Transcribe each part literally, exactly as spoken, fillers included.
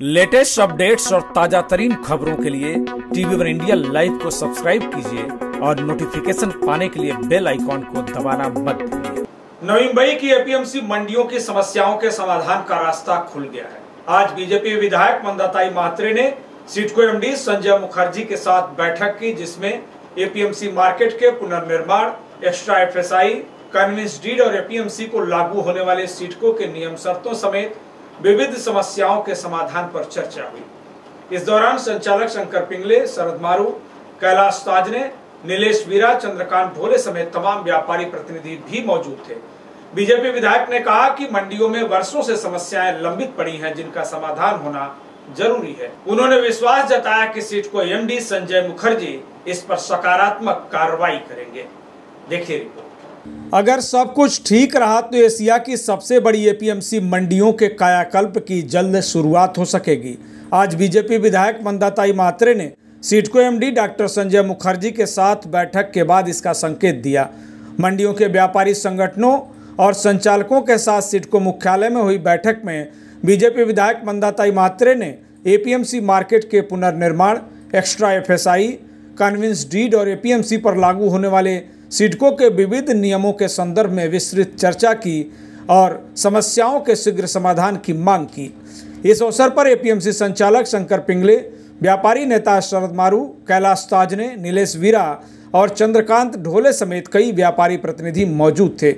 Latest updates और ताजा तरीन खबरों के लिए टीवी वन इंडिया लाइव को सब्सक्राइब कीजिए और नोटिफिकेशन पाने के लिए बेल आइकॉन को दबाना मत भूलिए। नवी मुंबई की एपीएमसी मंडियों की समस्याओं के समाधान का रास्ता खुल गया है। आज बीजेपी विधायक मंदाताई महात्रे ने सिडको एमडी संजय मुखर्जी के साथ बैठक की, जिसमें एपीएमसी मार्केट के पुनर्निर्माण, एक्स्ट्रा एफएसआई, कन्वेंस डीड और एपीएमसी को लागू होने वाले सिडको के नियम शर्तों समेत विविध समस्याओं के समाधान पर चर्चा हुई। इस दौरान संचालक शंकर पिंगले, शरद मारू, कैलाश ताजने, नीलेश वीरा, चंद्रकांत ढोले समेत तमाम व्यापारी प्रतिनिधि भी मौजूद थे। बीजेपी विधायक ने कहा कि मंडियों में वर्षों से समस्याएं लंबित पड़ी हैं, जिनका समाधान होना जरूरी है। उन्होंने विश्वास जताया कि सिडको एमडी संजय मुखर्जी इस पर सकारात्मक कार्रवाई करेंगे। देखिए रिपोर्ट। अगर सब कुछ ठीक रहा तो एशिया की सबसे बड़ी एपीएमसी मंडियों के कायाकल्प की जल्द शुरुआत हो सकेगी। आज बीजेपी विधायक मंदाताई महात्रे ने सिडको एमडी डॉक्टर संजय मुखर्जी के साथ बैठक के बाद इसका संकेत दिया। मंडियों के व्यापारी संगठनों और संचालकों के साथ सिडको मुख्यालय में हुई बैठक में बीजेपी विधायक मंदाताई महात्रे ने एपीएमसी मार्केट के पुनर्निर्माण, एक्स्ट्रा एफएसआई, कन्वेंस डीड और एपीएमसी पर लागू होने वाले सिडको के विविध नियमों के संदर्भ में विस्तृत चर्चा की और समस्याओं के शीघ्र समाधान की मांग की। इस अवसर पर एपीएमसी संचालक शंकर पिंगले, व्यापारी नेता शरद मारू, कैलाश ताजने, नीलेश वीरा और चंद्रकांत ढोले समेत कई व्यापारी प्रतिनिधि मौजूद थे।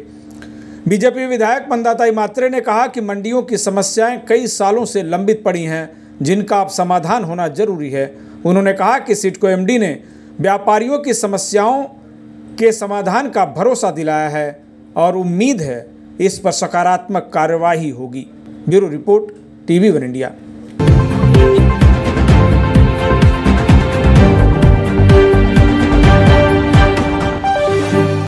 बीजेपी विधायक मंदाताई महात्रे ने कहा कि मंडियों की समस्याएं कई सालों से लंबित पड़ी हैं, जिनका अब समाधान होना जरूरी है। उन्होंने कहा कि सिडको एमडी ने व्यापारियों की समस्याओं के समाधान का भरोसा दिलाया है और उम्मीद है इस पर सकारात्मक कार्यवाही होगी। Bureau report, TV one India.